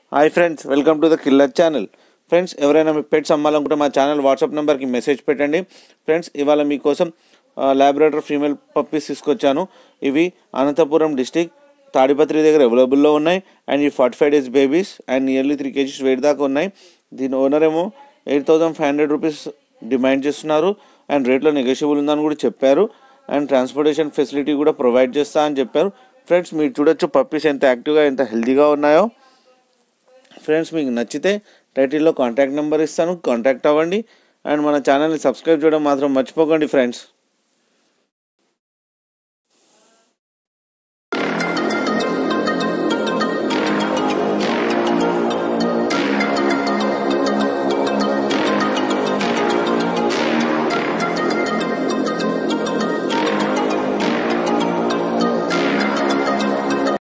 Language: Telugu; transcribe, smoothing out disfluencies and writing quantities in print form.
Hi friends, welcome to the killer channel. Friends, ఎవరైనా మీ పెట్స్ అమ్మాలనుకుంటే మా ఛానల్ వాట్సాప్ నెంబర్కి మెసేజ్ పెట్టండి. ఫ్రెండ్స్, ఇవాళ మీకోసం లాబ్రాడోర్ ఫీమేల్ పప్పీస్ తీసుకొచ్చాను. ఇవి అనంతపురం డిస్టిక్ తాడిపత్రి దగ్గర అవైలబుల్లో ఉన్నాయి. అండ్ ఈ 45 days babies and nearly 3 kgs weight దాకా ఉన్నాయి. దీని ఓనర్ ఏమో 8,500 రూపీస్ డిమాండ్ చేస్తున్నారు. అండ్ రేట్లో నెగోషియబుల్ ఉందని కూడా చెప్పారు. అండ్ ట్రాన్స్పోర్టేషన్ ఫెసిలిటీ కూడా ప్రొవైడ్ చేస్తా అని చెప్పారు. ఫ్రెండ్స్, మీరు చూడొచ్చు పప్పీస్ ఎంత యాక్టివ్గా ఎంత హెల్తీగా ఉన్నాయో. ఫ్రెండ్స్, మీకు నచ్చితే టైటిల్లో కాంటాక్ట్ నెంబర్ ఇస్తాను, కాంటాక్ట్ అవ్వండి. అండ్ మన ఛానల్ని సబ్స్క్రైబ్ చేయడం మాత్రం మర్చిపోకండి ఫ్రెండ్స్.